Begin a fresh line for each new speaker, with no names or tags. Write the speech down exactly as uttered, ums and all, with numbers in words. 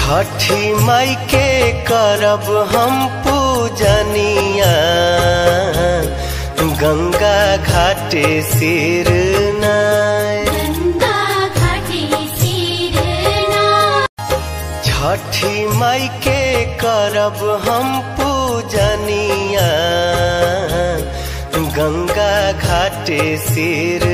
छठी माई के करब हम पूजनिया, गंगा घाटे सिर नाय,
गंगा घाटे सिर नाय।
छठी माई के करब हम पूजनिया, गंगा घाटे सिर